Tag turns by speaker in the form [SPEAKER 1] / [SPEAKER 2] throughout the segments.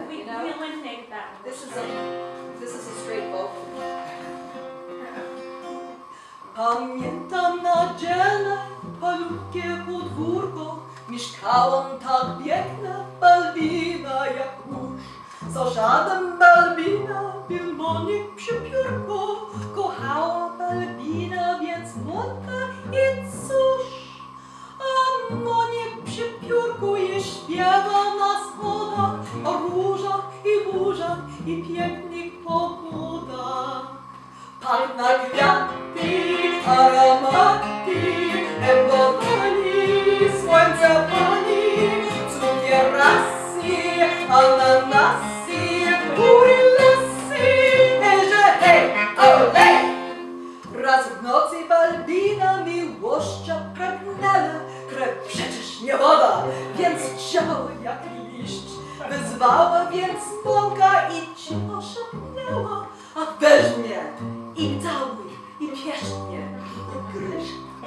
[SPEAKER 1] We eliminated that one.
[SPEAKER 2] This is a straight vocal. Pamiętam na dzielne, malutkie podwórko, mieszkałam tak piękna Balbina jak mórz. Sąsiadem Balbina był Monik Przypiórko, kochała Balbina, więc Monka i cóż. A Monik Przypiórko je śpiewa na schodach, o różach i burzach i pięknych pogodach. Pach na kwiaty, aromaty, embodani, słońce pani, cukier rasy, ananasy, góry lasy, że hej, olej! Raz w nocy Balbina miłością pragnęła, krew przecież nie woda, więc ciało jak liść. Wyzwała więc Monka i cicho szepnęła, a weź mnie i całuj, i piesz mnie, i gryź.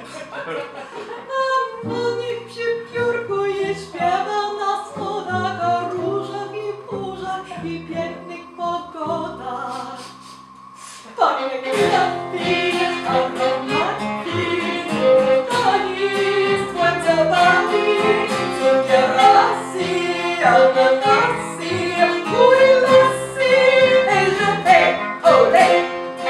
[SPEAKER 2] A Monik Przypiórko je śpiewał na schodach o różach i burzach i pięknych pogodach. Panie kwiaty, aromaty, tani, słońce pani, cukier rasy, ananasy, góry lasy, że hej, olej!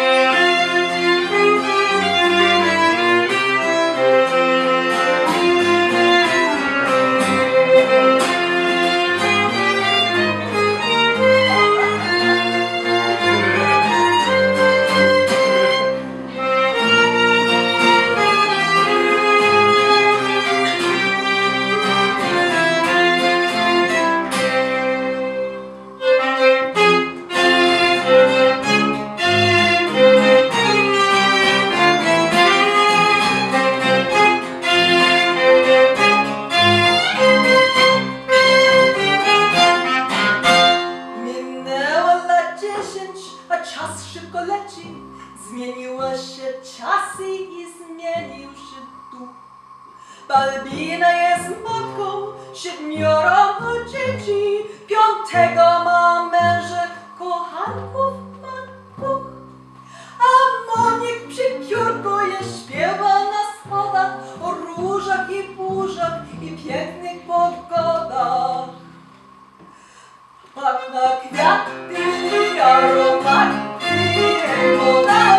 [SPEAKER 2] Zmieniły się czasy i zmienił się duch. Balbina jest matką 7 dzieci, 5 ma męża, kochanków ma 2. A Monik Przypiórko je śpiewa na schodach o różach i burzach i pięknych pogodach. Pach na kwiaty, aromaty, woda.